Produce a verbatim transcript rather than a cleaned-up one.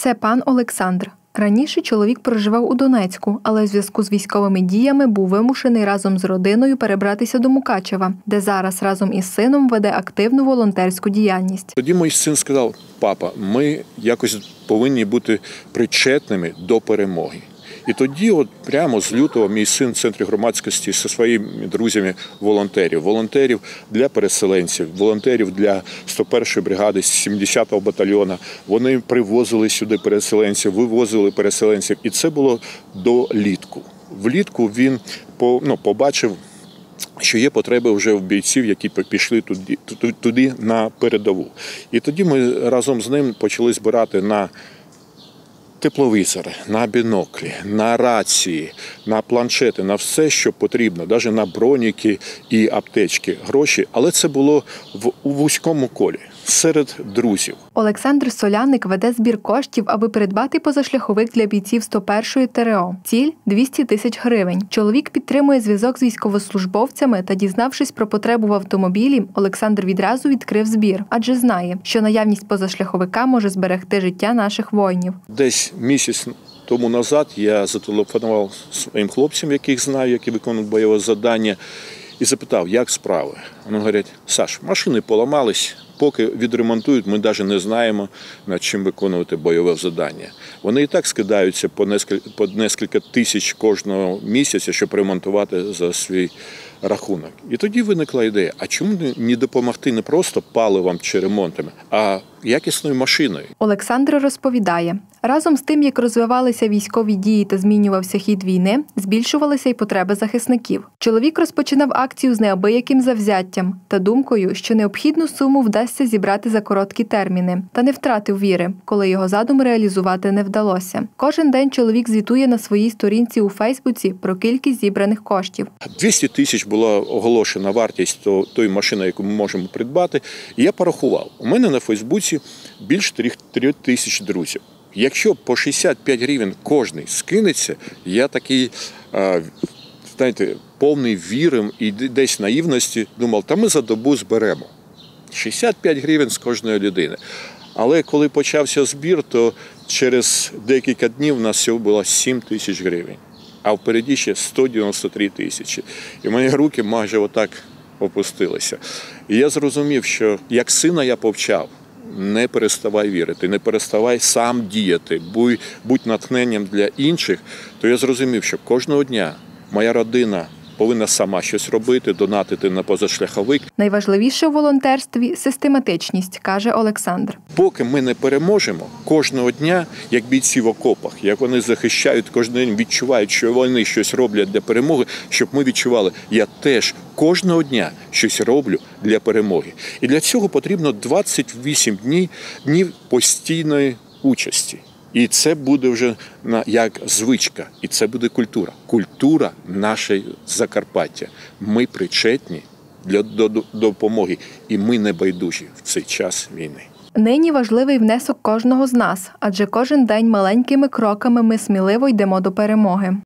Це пан Олександр. Раніше чоловік проживав у Донецьку, але у зв'язку з військовими діями був вимушений разом з родиною перебратися до Мукачева, де зараз разом із сином веде активну волонтерську діяльність. Тоді мій син сказав: папа, ми якось повинні бути причетними до перемоги. І тоді, от прямо з лютого, мій син в центрі громадськості зі своїми друзями волонтерів, волонтерів для переселенців, волонтерів для сто першої бригади, сімдесятого батальйону, вони привозили сюди переселенців, вивозили переселенців. І це було до літку. Влітку він ну, побачив, що є потреби вже в бійців, які пішли туди, туди на передову. І тоді ми разом з ним почали збирати на тепловізори, на біноклі, на рації, на планшети, на все, що потрібно, навіть на броніки і аптечки, гроші. Але це було в, у вузькому колі, серед друзів. Олександр Соляник веде збір коштів, аби придбати позашляховик для бійців сто першої ТРО. Ціль – двісті тисяч гривень. Чоловік підтримує зв'язок з військовослужбовцями та, дізнавшись про потребу в автомобілі, Олександр відразу відкрив збір, адже знає, що наявність позашляховика може зберегти життя наших воїнів. Десь місяць тому назад я зателефонував своїм хлопцям, яких знаю, які виконують бойове завдання, і запитав, як справи. Вони говорять: Саш, машини поламались, поки відремонтують, ми навіть не знаємо, над чим виконувати бойове завдання. Вони і так скидаються по нескільки, по нескільки тисяч кожного місяця, щоб ремонтувати за свій рахунок. І тоді виникла ідея, а чому не допомогти не просто паливом чи ремонтами, а якісною машиною? Олександр розповідає, разом з тим, як розвивалися військові дії та змінювався хід війни, збільшувалися й потреби захисників. Чоловік розпочинав акцію з неабияким завзяттям та думкою, що необхідну суму вдасться зібрати за короткі терміни, та не втратив віри, коли його задум реалізувати не вдалося. Кожен день чоловік звітує на своїй сторінці у Фейсбуці про кількість зібраних коштів. двісті тисяч була оголошена вартість тої машини, яку ми можемо придбати. І я порахував, у мене на Фейсбуці більше трьох тисяч друзів. Якщо по шістдесят п'ять гривень кожний скинеться, я такий, знаєте, повний віри і десь наївності думав, та ми за добу зберемо. шістдесят п'ять гривень з кожної людини. Але коли почався збір, то через декілька днів у нас всього було сім тисяч гривень. А впереді ще сто дев'яносто три тисячі. І мої руки майже отак опустилися. І я зрозумів, що як сина я повчав: не переставай вірити, не переставай сам діяти, будь, будь натхненням для інших, то я зрозумів, що кожного дня моя родина повинна сама щось робити, донатити на позашляховик. Найважливіше у волонтерстві – систематичність, каже Олександр. Поки ми не переможемо, кожного дня, як бійці в окопах, як вони захищають, кожен день відчувають, що вони щось роблять для перемоги, щоб ми відчували, я теж кожного дня щось роблю для перемоги. І для цього потрібно двадцять вісім днів, днів постійної участі. І це буде вже як звичка, і це буде культура. Культура нашої Закарпаття. Ми причетні для допомоги, і ми не байдужі в цей час війни. Нині важливий внесок кожного з нас, адже кожен день маленькими кроками ми сміливо йдемо до перемоги.